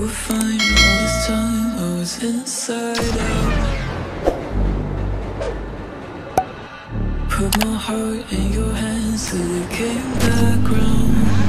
were fine all this time. I was inside out. Put my heart in your hands till it came back round.